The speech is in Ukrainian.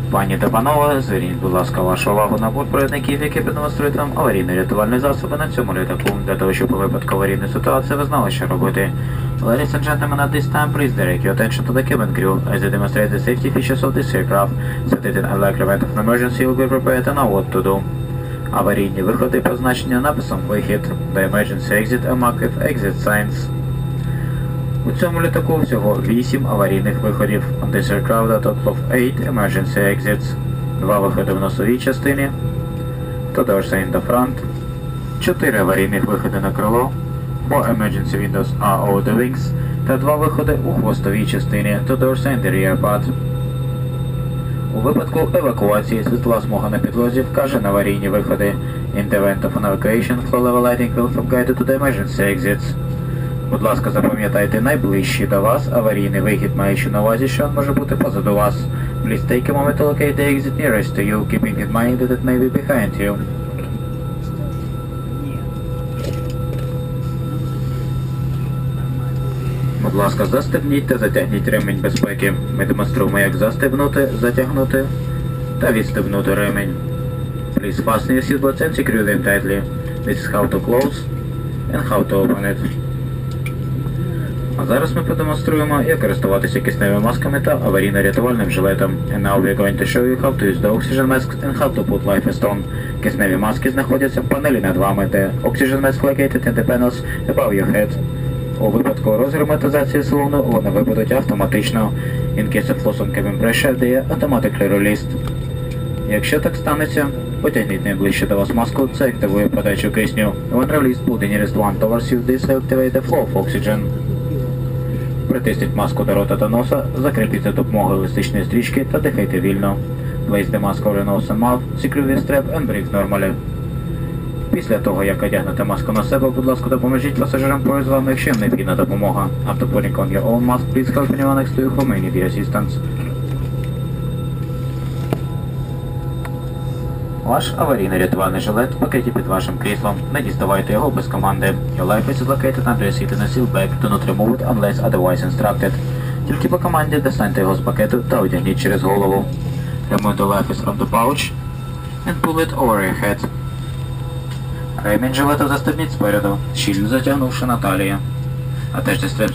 Пані та панове, зверніть, будь ласка, вашу увагу на борт провідників, які продемонструють вам аварійно-рятувальні засоби на цьому літаку, для того, щоб у випадку аварійної ситуації ви знали, що робити. Ladies and gentlemen, at this time, please direct your attention to the cabin crew as they demonstrate the safety features of this aircraft, so that in a likely event of an emergency you'll be prepared and know what to do. Аварійні виходи позначені написом «Вихід», The emergency exit are marked with exit signs. У цьому літаку всього 8 аварійних виходів. On this aircraft a total of 8 emergency exits. 2 виходи в носовій частині, two doors in the front, 4 аварійних виходи на крило, 4 emergency windows are over the wings, та 2 виходи у хвостовій частині, two doors in the rear part. У випадку евакуації світла смуга на підлозі вкаже на аварійні виходи. In the event of an evacuation, floor level lighting will from guide to the emergency exits. Будь ласка, запам'ятайте найближчий до вас аварійний вихід, маючи на увазі, що він може бути позаду вас. Please take a moment to locate the exit nearest to you, keeping in mind that it may be behind you. Будь ласка, застебніть та затягніть ремінь безпеки. Ми демонструємо, як застебнути, затягнути та відстебнути ремінь. Please fasten your seatbelts and secure them tightly. This is how to close and how to open it. А зараз ми продемонструємо, як користуватися кисневими масками та аварійно-рятувальним жилетом. And now we're going to show you how to use the oxygen masks and how to put life vest on. Кисневі маски знаходяться в панелі над вами, де oxygen mask located in the panels above your head. У випадку розгерметизації салону вони випадуть автоматично. In case of loss on cabin pressure, they are automatically released. Якщо так станеться, потягніть найближче до вас маску, це активує подачу кисню. When released, pull the nearest one towards you, this will activate the flow of oxygen. Притисніть маску до рота та носа, закріпіть за допомогою еластичної стрічки та дихайте вільно. Place the mask over your nose and mouth, secure the strap and breathe normally. Після того, як одягнете маску на себе, будь ласка, допоможіть пасажирам поруч з вами, якщо їм необхідна допомога. After putting on your own mask, please help anyone next to you who may need the assistance. Ваш аварійний рятувальний жилет в пакеті під вашим кріслом. Не діставайте його без команди. Your life is located under your seat in a sealed bag. Do not remove it unless otherwise instructed. Тільки по команді достаньте його з пакету та одягніть через голову. Remove the life is from the pouch and pull it over your head. Ремінь жилета застебніть спереду, щільно затягнувши на талії. Attach the strap